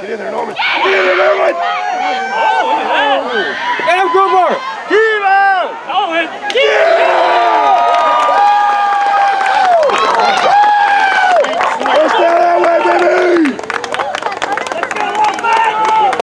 Get in there, Norman! Get in there, Norman! Oh, look at that! Get him, Cooper!